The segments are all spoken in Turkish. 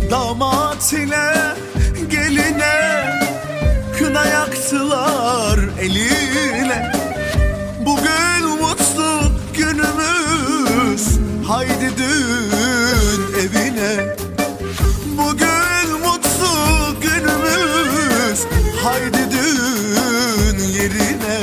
Damat ile geline kına yaktılar eliyle. Bugün mutlu günümüz, haydi düğün evine. Bugün mutlu günümüz, haydi düğün yerine.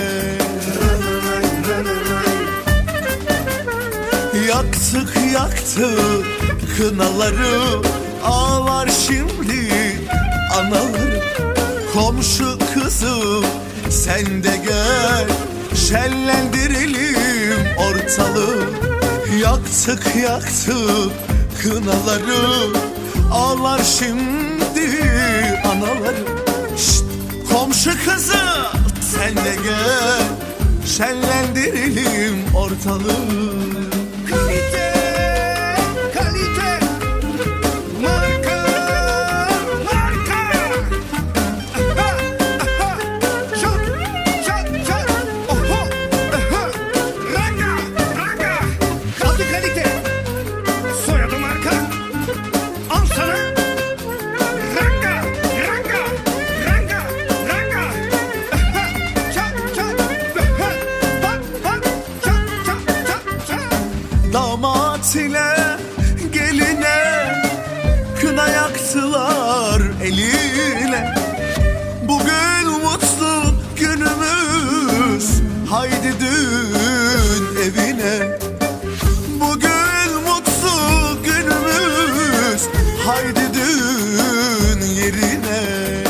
Yaktık yaktık kınaları, ağlar şimdi anaları. Komşu kızım sen de gel, şenlendirelim ortalığı. Yaktık yaktık kınaları, ağlar şimdi anaları. Şşt, komşu kızım sen de gel, şenlendirelim ortalığı. Kalite, kalite, marka, marka. Aha, aha, çat, çat, çat. Oho, aha, ranga, ranga. Adı kalite, soyadı marka. Al sana. Ranga, ranga, ranga, ranga. Aha, çat, çat. Aha, bak, bak, çat, çat, çat, çat. Damat ile geline kına yaktılar eliyle. Bugün mutlu günümüz, haydi düğün evine. Bugün mutlu günümüz, haydi düğün yerine.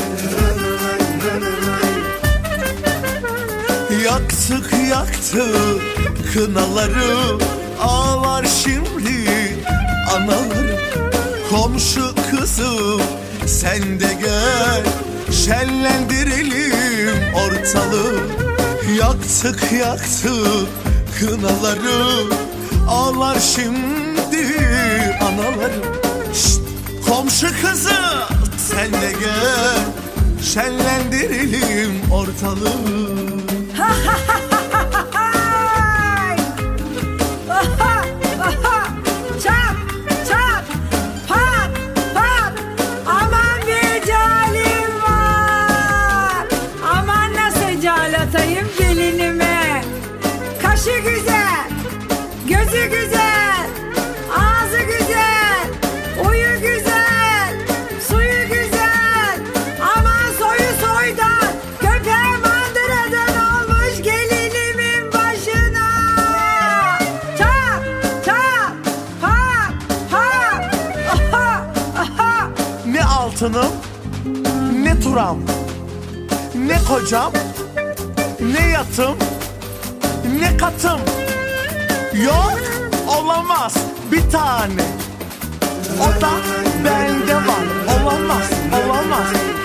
Yaktık yaktık kınaları, ağlar şimdi anaları. Komşu kızım sen de gel, şenlendirelim ortalığı. Yaktık yaktık kınaları, ağlar şimdi anaları. Şşt, komşu kızım sen de gel, şenlendirelim ortalığı. Çat çat pat pat, aman bir calim var. Aman nasıl cal atayım gelinime. Kaşı güzel, gözü güzel, ağzı güzel, uyu güzel, suyu güzel. Aman soyu soydan, köpeğe mandıradan olmuş gelinimin başına. Çat çat pat pat, aha aha. Ne altınım, ne turam, ne kocam, ne yatım, ne katım. Yok, olamaz bir tane, o da bende var. Olamaz, olamaz.